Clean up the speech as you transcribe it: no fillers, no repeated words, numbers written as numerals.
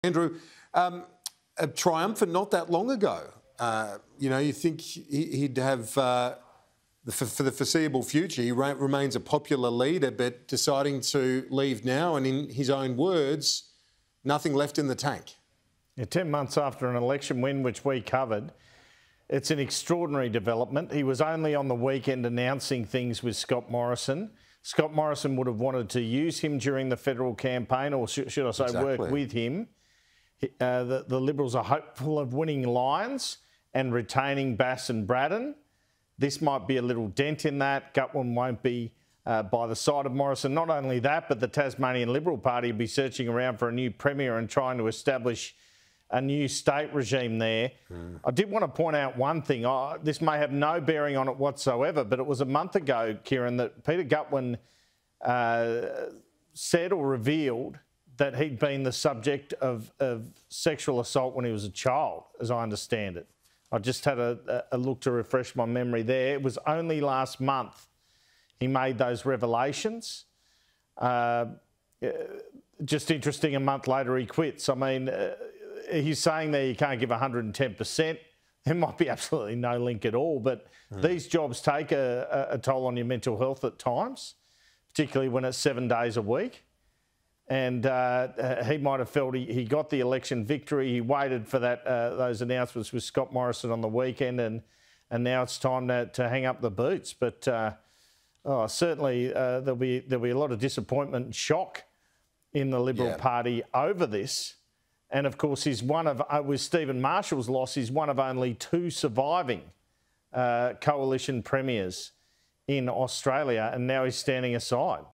Andrew, a triumphant not that long ago. You think he'd have, for the foreseeable future, he remains a popular leader, but deciding to leave now, and in his own words, nothing left in the tank. Yeah, 10 months after an election win, which we covered, it's an extraordinary development. He was only on the weekend announcing things with Scott Morrison. Scott Morrison would have wanted to use him during the federal campaign, or should I say Exactly. work with him. The Liberals are hopeful of winning Lyons and retaining Bass and Braden. This might be a little dent in that. Gutwein won't be by the side of Morrison. Not only that, but the Tasmanian Liberal Party will be searching around for a new premier and trying to establish a new state regime there. I did want to point out one thing. This may have no bearing on it whatsoever, but it was a month ago, Kieran, that Peter Gutwein said or revealed that he'd been the subject of sexual assault when he was a child, as I understand it. I just had a look to refresh my memory there. It was only last month he made those revelations. Just interesting, a month later he quits. I mean, he's saying there you can't give 110%. There might be absolutely no link at all, but these jobs take a toll on your mental health at times, particularly when it's 7 days a week. And he might have felt he got the election victory. He waited for those announcements with Scott Morrison on the weekend, and now it's time to hang up the boots. But certainly there'll be a lot of disappointment and shock in the Liberal Party over this. And of course, he's one of, with Stephen Marshall's loss, he's one of only two surviving coalition premiers in Australia, and now he's standing aside.